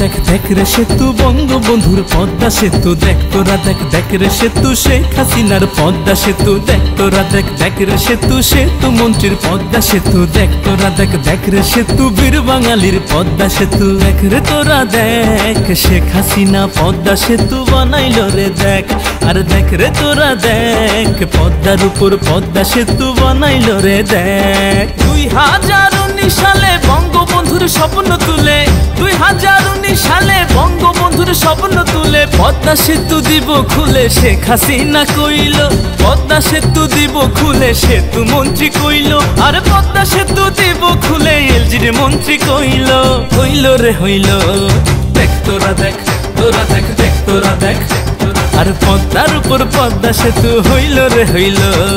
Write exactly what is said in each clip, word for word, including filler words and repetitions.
দেখ দেখ রে সেতু বঙ্গবন্ধুর পদ্মা সেতু দেখ তোরা দেখ দেখ রে সেতু শেখ হাসিনার পদ্মা সেতু দেখ তোরা দেখ দেখ রে সেতু সেতু মন্ত্রীর পদ্মা সেতু দেখ তোরা দেখ দেখ রে সেতু বীর বাঙালির পদ্মা সেতু দেখ রে তোরা দেখ শেখ হাসিনা পদ্মা সেতু বানাইলো রে দেখ আর দেখ রে তোরা দেখ পদ্মার উপর পদ্মা সেতু বানাইলো রে দেখ দুই হাজার উনিশ সালে বঙ্গবন্ধুর স্বপ্ন তুলে দুই হাজার উনিশ সালে বঙ্গবন্ধুর স্বপ্ন তুলে পদ্মা সেতু দিব খুলে শেখ হাসিনা কইল পদ্মা সেতু দিব খুলে সেতু মন্ত্রী কইল আর পদ্মা সেতু দিব খুলে এলজির মন্ত্রী কইল হইল রে হইল দেখ তোরা দেখ তোরা দেখ দেখ তোরা দেখ আর পদ্মার উপর পদ্মা সেতু হইল রে হইল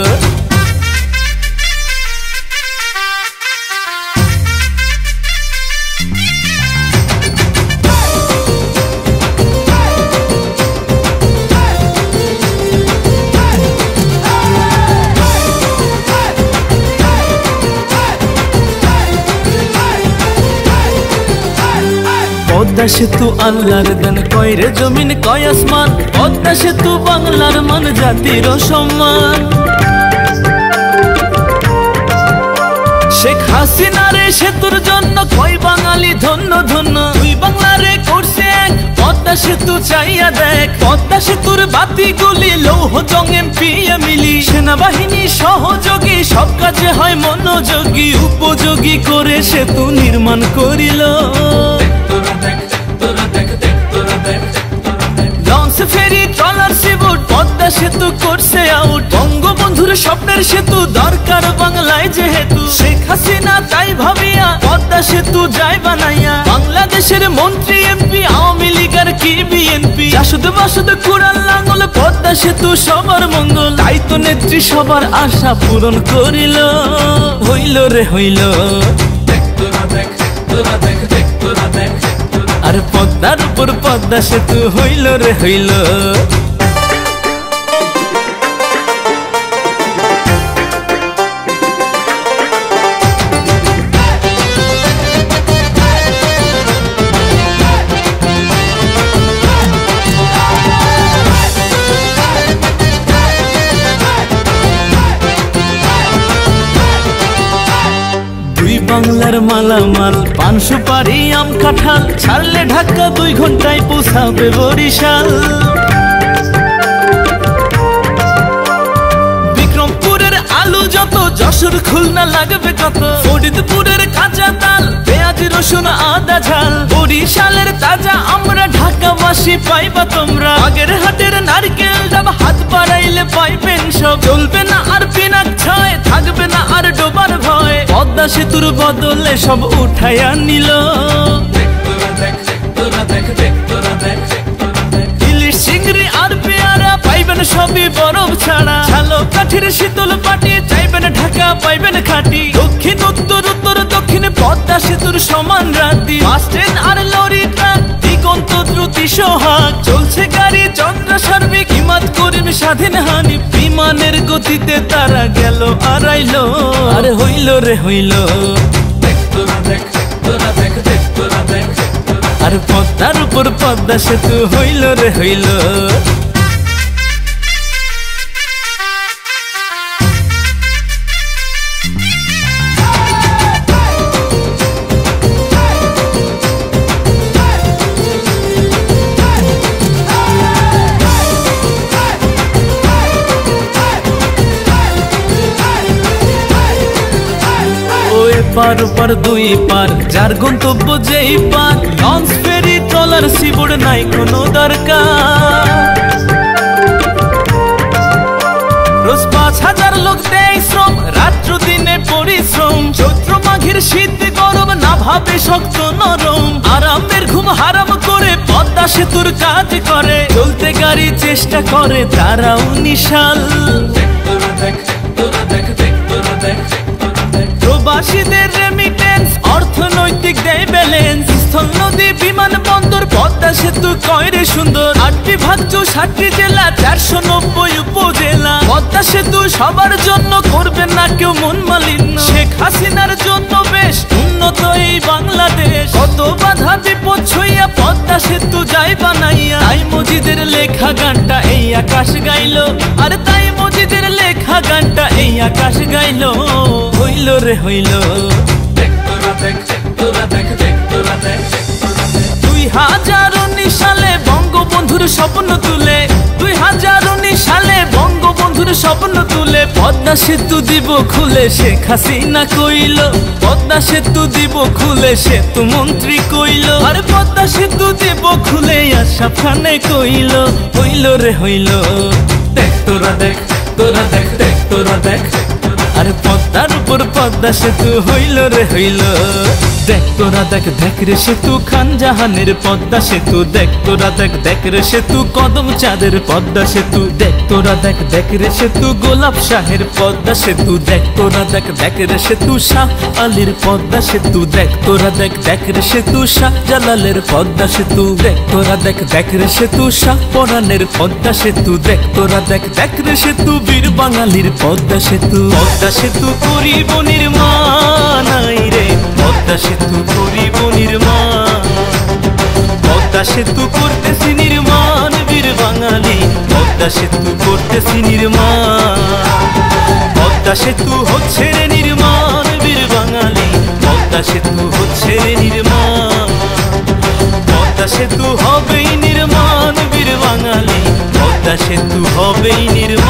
পদ্মা সেতু আল্লাহর দান কয় রে জমিন কয় আসমান পদ্মা সেতু বাংলার মান জাতির সম্মান শেখ হাসিনারে সেতুর জন্য কয় বাঙালি ধন্য ধন্য তুই বাংলারে করছে এক পদ্মা সেতু চাইয়া দেখ পদ্মা সেতুর বাতিগুলি লৌহ জং এমপি মিলি সেনাবাহিনী সহযোগী সব কাজে হয় মনোযোগী উপযোগী করে সেতু নির্মাণ করিল launch ferry trawler sea boat Padma সেতু করছে আউট বঙ্গবন্ধুর স্বপ্নের সেতু দরকার বাংলায় যেহেতু শেখ হাসিনা তাই ভাবিয়া পদ্মা সেতু যায় বানাইয়া বাংলাদেশের মন্ত্রী এমপি আওয়ামী লীগ আর কি বিএনপি জাসদ বাসদ কুড়াল লাঙ্গল পদ্মা সেতু সবার মঙ্গল তাই তো নেত্রী সবার আশা পূরণ করিল হইল রে হইল দেখ তোরা দেখ তোরা দেখ দেখ তোরা দেখ আর পদ্মার উপর পদ্মা সেতু হইল রে হইল বাংলার মালামাল পান সুপারি আম কাঁঠাল ছাড়লে ঢাকা দুই ঘন্টায় পৌঁছাবে বরিশাল বিক্রমপুরের আলু যত যশোর খুলনা লাগবে কত ফরিদপুরের কাঁচা তাল পেঁয়াজ রসুন আদা ঝাল বরিশালের তাজা আমরা ঢাকাবাসী পাইবা তোমরা আগের হাটের নারকেল ডাব হাত বাড়াইলে পাইবেন সব চলবে না আর পিনাক ছয় থাকবে না আর ডোবার ভয় পদ্মা সেতুর বদলে সব উঠাইয়া নিল ইলিশ চিংড়ি আর পেয়ারা পাইবেন সবই বরফ ছাড়া ছালো কাঠির শীতল পাটি চাইবেন ঢাকা পাইবেন খাটি দক্ষিণ উত্তর উত্তর দক্ষিণ পদ্মা সেতুর সমান রাতি বাস ট্রেন আর লরি ট্রাক দিগন্ত দ্রুতি সোহাগ চলছে গাড়ি চন্দ্র সার্বিক হিমাত করিম স্বাধীন হানি বিমানের গতিতে তারা গেল আড়াইলো আরে হইল রে হইল দেখ তোরা দেখ তোরা দেখ দেখ তোরা দেখ আর পদ্মার উপর পদ্মা সেতু হইল রে হইল পার পার দুই পার যার গন্তব্য যেই পার লঞ্চ ফেরি ট্রলার সিবোর্ড নাই কোনো দরকার রোজ পাঁচ হাজার লোক দেয় শ্রম রাত্র দিনে পরিশ্রম চৈত্র মাঘের শীত গরম না ভাবে শক্ত নরম আরামের ঘুম হারাম করে পদ্মা সেতুর কাজ করে চলতে গাড়ি চেষ্টা করে তারা উনিশাল প্রবাসীদের রেমিটেন্স অর্থনৈতিক দেয় ব্যালেন্স স্থল নদী বিমানবন্দর পদ্মা সেতু কয় রে সুন্দর আট বিভাগ চৌষট্টি জেলা চারশো নব্বই উপজেলা পদ্মা সেতু সবার জন্য করবে না কেউ মন মালিন্য শেখ হাসিনার জন্য বেশ উন্নত এই বাংলাদেশ কত বাধা বিপদ ছুঁইয়া পদ্মা পদ্মা সেতু যাই বানাইয়া, তাই মজিদের লেখা গানটা এই আকাশ গাইলো। আর তাই মজিদের লেখা গানটা এই আকাশ গাইলো। হইল রে হইল, দেখ তোরা দেখ, দেখ তোরা দেখ, দেখ তোরা দেখ, দুই হাজার উনিশ সালে বঙ্গবন্ধুর স্বপ্ন তুলে, দুই হাজার উনিশ সালে বঙ্গবন্ধুর স্বপ্ন তুলে পদ্মা সেতু দিব খুলে শেখ হাসিনা কইল। পদ্মা সেতু দিব খুলে সেতু মন্ত্রী কইল। আর পদ্মা সেতু দিব খুলে আশরাফ খানে কইল। হইল রে হইল, দেখ তোরা দেখ, তোরা দেখ, দেখ তোরা দেখ। আর পদ্মার উপর পদ্মা সেতু হইল রে হইল। দেখ তোরা দেখ, দেখ রে সেতু খান জাহানের পদ্মা সেতু। দেখ তোরা দেখ, দেখ রে সেতু কদম চাঁদের পদ্মা সেতু। দেখ তোরা দেখ, দেখ রে সেতু গোলাপ শাহের পদ্মা সেতু। দেখ তোরা দেখ, দেখ রে সেতু শাহ আলীর পদ্মা সেতু। দেখ তোরা দেখ, দেখ রে সেতু শাহ জালালের পদ্মা সেতু। দেখ তোরা দেখ, দেখ রে সেতু শাহ পরাণের পদ্মা সেতু। দেখ তোরা দেখ, দেখ রে সেতু বীর বাঙালির পদ্মা সেতু। পদ্মা সেতু করিব নির্মাণ, আই রে পদ্মা সেতু করিব নির্মাণ। পদ্মা সেতু করতেছি নির্মাণ বীর বাঙালি, পদ্মা সেতু করতেছি নির্মাণ। পদ্মা সেতু হচ্ছে রে নির্মাণ বীর বাঙালি, পদ্মা সেতু হচ্ছে রে নির্মাণ। পদ্মা সেতু হবেই নির্মাণ বীর বাঙালি, পদ্মা সেতু হবেই নির্মাণ।